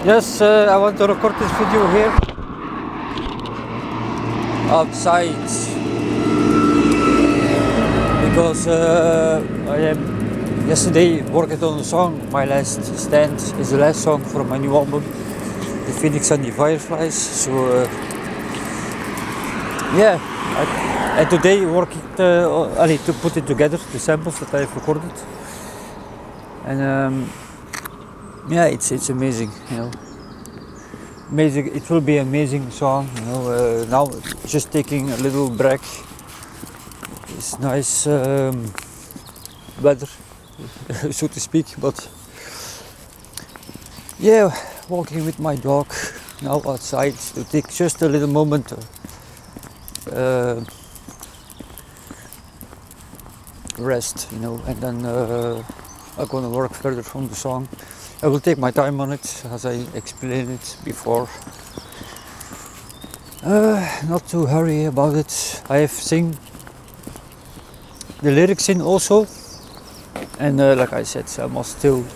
Yes, I want to record this video here outside because I am yesterday working on a song. My last stand is the last song for my new album, The Phoenix and the Fireflies. So yeah, and today working to put it together, the samples that I've recorded, and yeah, it's amazing, you know. Amazing. It will be an amazing song, you know. Now just taking a little break. It's nice weather, so to speak. But yeah, walking with my dog now outside to take just a little moment. Rest, you know, and then I'm gonna work further from the song. I will take my time on it, as I explained it before. Not too hurry about it. I have sing the lyrics in also, and like I said, I must still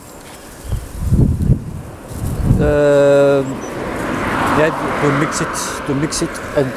yeah, to mix it, and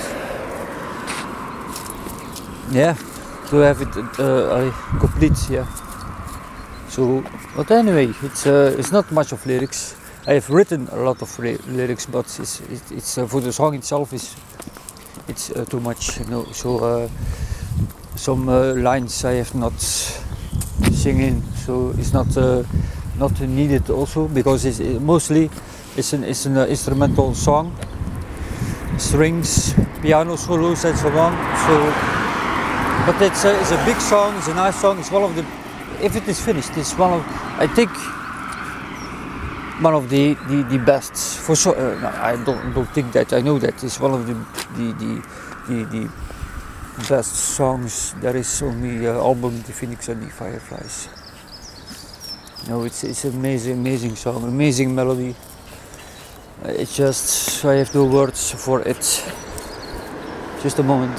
yeah, to have it complete. Yeah. So, but anyway, it's not much of lyrics. I have written a lot of lyrics, but it's for the song itself it's too much, you know. So some lines I have not singing, so it's not needed also, because it's mostly it's an instrumental song, strings, piano solos, and so on. So, but it's a big song. It's a nice song. It's one of the, if it is finished, it's one of, I think, one of the best. For sure, no, I don't think that. I know that it's one of the best songs there is on the album, The Phoenix and the Fireflies. No, it's amazing song, amazing melody. It's just, I have no words for it. Just a moment.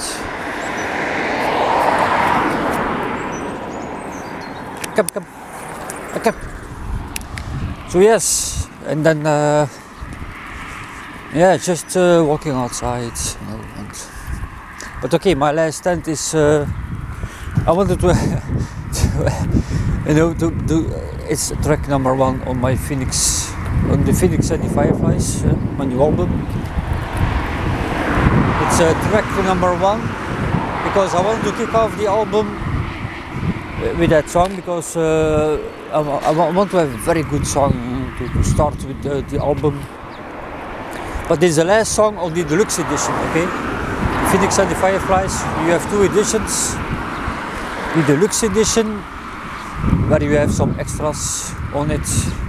Come. So yes, and then yeah, just walking outside, you know. But okay, my last stand is I wanted to, you know, to it's track number 1 on my Phoenix, on the Phoenix and the Fireflies, my new album. It's track number 1 because I want to kick off the album with that song, because I want to have a very good song to start with the album. But this is the last song on the deluxe edition, okay? Phoenix and the Fireflies, you have 2 editions. The deluxe edition, where you have some extras on it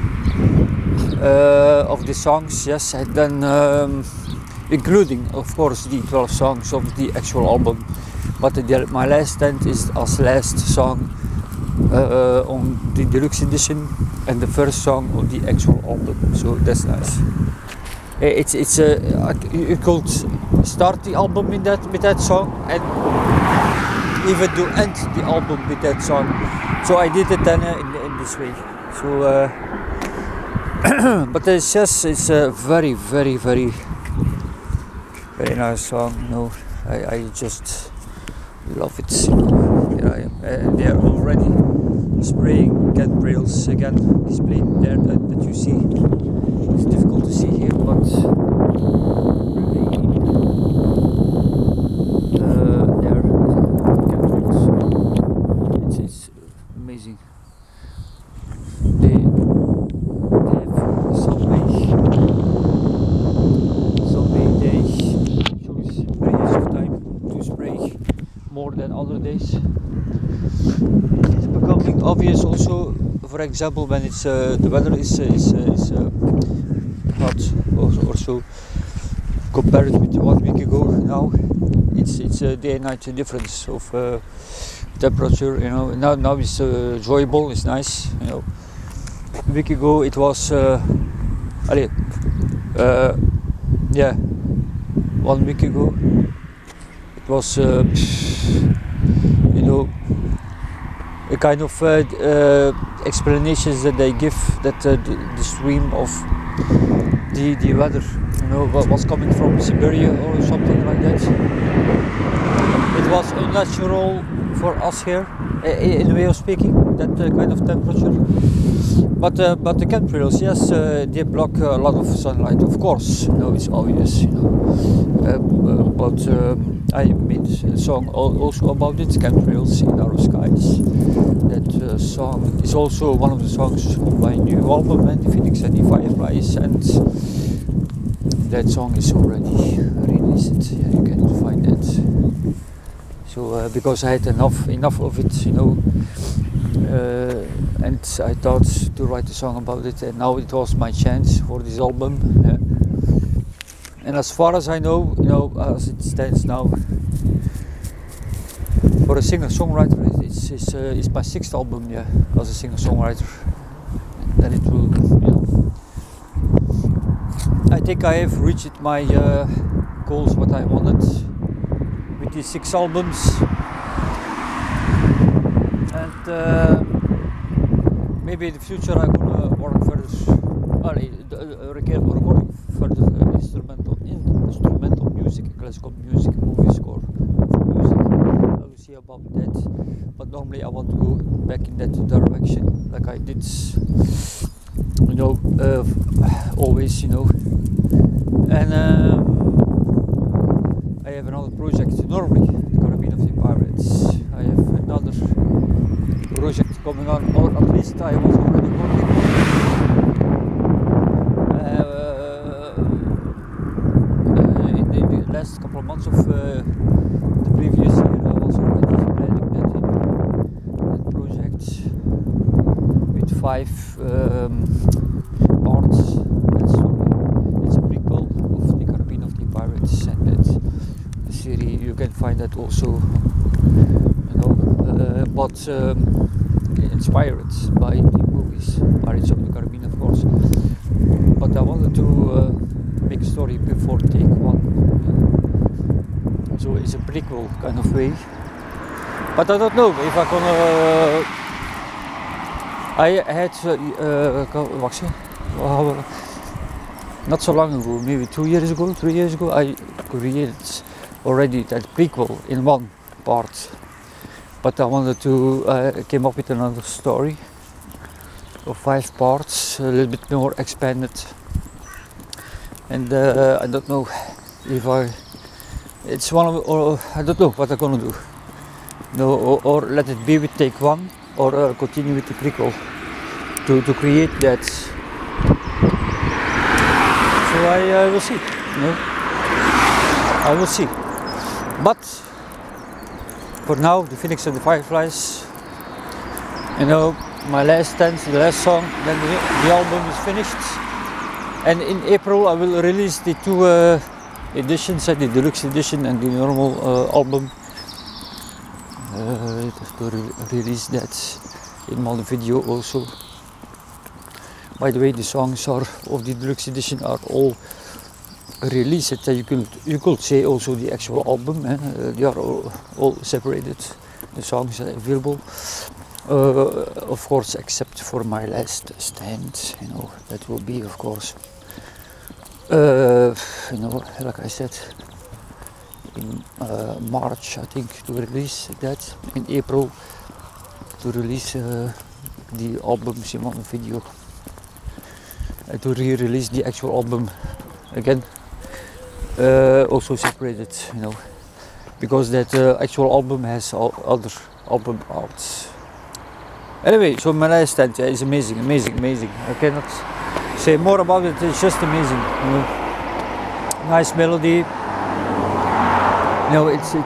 of the songs, yes, and then including, of course, the 12 songs of the actual album. But my last stand is as last song on the deluxe edition, and the first song on the actual album. So that's nice. It's you could start the album with that song, and even to end the album with that song. So I did it then in this way. So, but it's just, it's a very nice song. You know, I just love it. Here I am, and they are already spraying chemtrails again, displayed there that you see. It's difficult to see here, but there chemtrails. It's amazing. They have some days choose periods of time to spray more than other days. It's becoming obvious also, for example, when it's the weather is hot or so, compared with 1 week ago. Now it's a day and night difference of temperature, you know. Now it's enjoyable, it's nice, you know. A week ago it was yeah, 1 week ago it was you know, a kind of explanations that they give, that the stream of the weather, you know, what was coming from Siberia or something like that. It was unnatural for us here, in a way of speaking, that kind of temperature. But the chemtrails, yes, they block a lot of sunlight, of course. You know, it's obvious, you know. But I made a song also about it, chemtrails in our skies. That song is also one of the songs on my new album, The Phoenix and the Fireflies, and that song is already released. Yeah, you can find that. So because I had enough of it, you know, and I thought to write a song about it, and now it was my chance for this album. And as far as I know, you know, as it stands now, for a singer-songwriter, it's my 6th album, yeah, as a singer-songwriter. Then it will, you know, I think I have reached my goals, what I wanted with these 6 albums, and maybe in the future I'm gonna work further, recording further instrumental music, classical music, movie score music. I will see about that, but normally I want to go back in that direction, like I did, you know, always, you know. And I have another project, normally the Caribbean of the Pirates. I have another project coming on, or at least I was already working on in the last couple of months of the previous year. I was already planning that project with 5 parts. It's a prequel of the Caribbean of the Pirates, and that series you can find that also, you know, but inspired by the movies Pirates of the Caribbean, of course. But I wanted to make a story before take 1, so it's a prequel kind of way. But I don't know if I'm gonna. I had not so long ago, maybe 2 years ago, 3 years ago, I created already that prequel in 1 part. But I wanted to came up with another story of 5 parts, a little bit more expanded. And I don't know if it's one of, or I don't know what I'm gonna do. No, or let it be with take 1, or continue with the prequel to create that. So I will see. No, I will see. But for now, The Phoenix and the Fireflies, you know, my last dance, the last song, then the album is finished. And in April I will release the 2 editions, the deluxe edition and the normal album. To release that in my video also. By the way, the songs are of the deluxe edition are all released. You could say also the actual album. They are all separated. The songs are available. Of course, except for my last stand. You know, that will be, of course, you know, like I said, in March, I think, to release that. In April, to release the albums in one video. To re-release the actual album again, also separated, you know, because that actual album has other album arts. Anyway, so my last stand is amazing. I cannot say more about it. It's just amazing. You know, nice melody. No, it's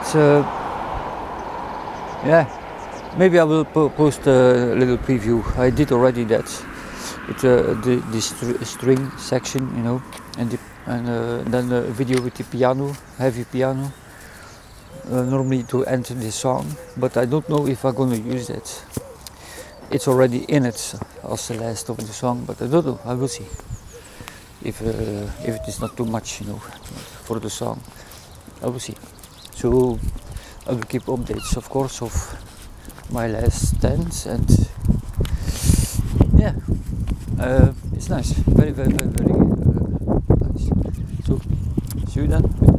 yeah. Maybe I will post a little preview. I did already that. It's the string section, you know, and then a video with the piano, heavy piano. Normally to end the song, but I don't know if I'm gonna use that. It's already in it as the last of the song, but I don't know. I will see if it is not too much, you know, for the song. I will see. So I will keep updates, of course, of my last stands, and yeah, it's nice. Very you then.